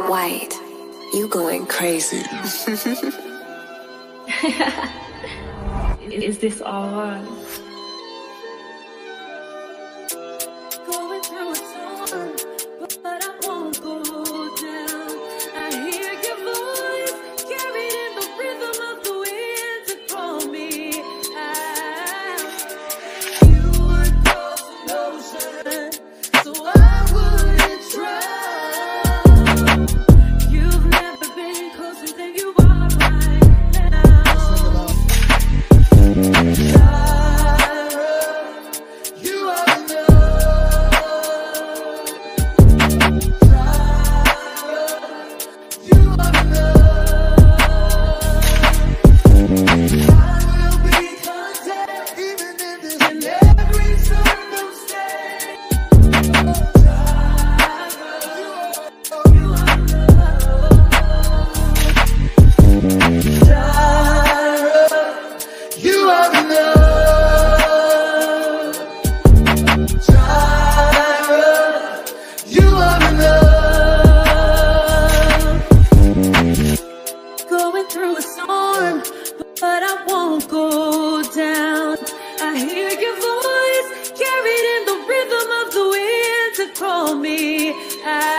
white. You going crazy. Is this all right? Going through a storm, but I won't go down. I hear your voice carried in the rhythm of the wind to call me out. You would cross an ocean, so I wouldn't drown. You've never been closer than you are right now. Going through a storm, but I won't go down. I hear your voice carried in the rhythm of the wind to call me out.